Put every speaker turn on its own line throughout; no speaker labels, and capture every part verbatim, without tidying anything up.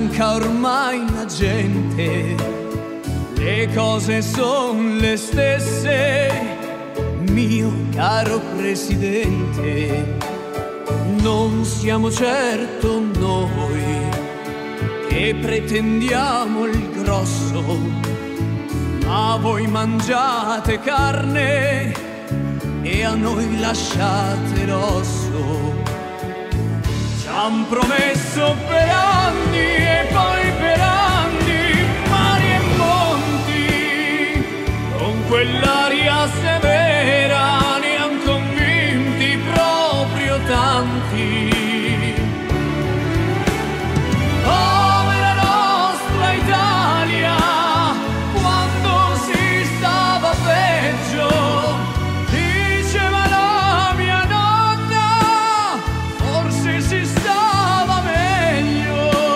stanca ormai la gente, le cose son le stesse, mio caro Presidente. Non siamo certo noi che pretendiamo il grosso, ma voi mangiate carne e a noi lasciate l'osso. Ci han promesso per anni e poi per anni mari e monti, con quell'aria severa ne han convinti proprio tanti. Povera nostra Italia, quando si stava peggio, diceva la mia nonna, forse si stava meglio.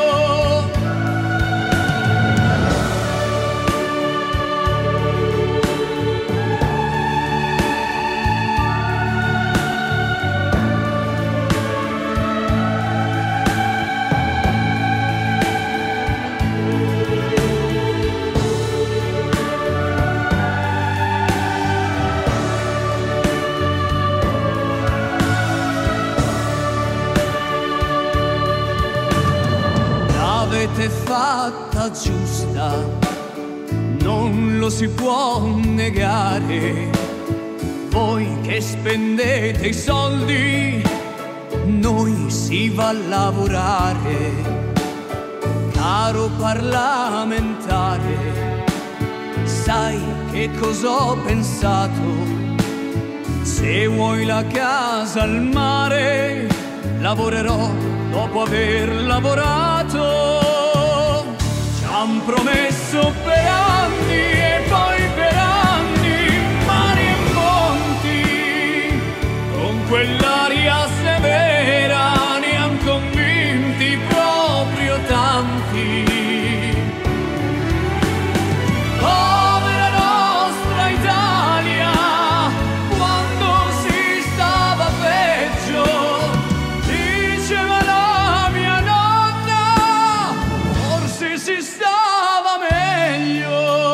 L'avete fatta giusta, non lo si può negare. Voi che spendete i soldi, noi si va a lavorare. Caro parlamentare, sai che cosa ho pensato? Se vuoi la casa al mare, lavorerò dopo aver lavorato. Ci han promesso per anni e poi per anni mari e monti, con quell'aria severa ne han convinti proprio tanti. Povera nostra Italia, quando si stava peggio, diceva la mia nonna, forse si stava meglio.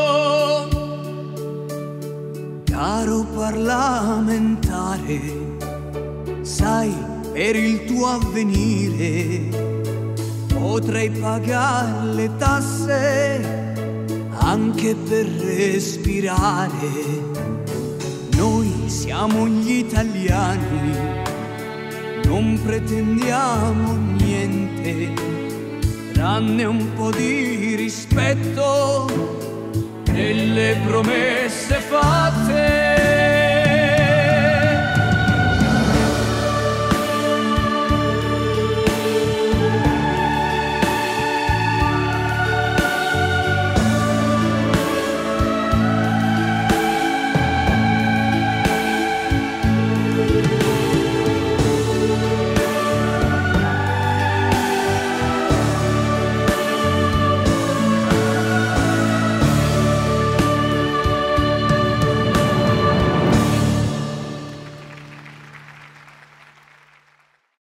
Caro parlamentare, sai, per il tuo avvenire potrei pagare le tasse anche per respirare. Noi siamo gli italiani, non pretendiamo niente, tranne un po' di rispetto delle promesse fatte.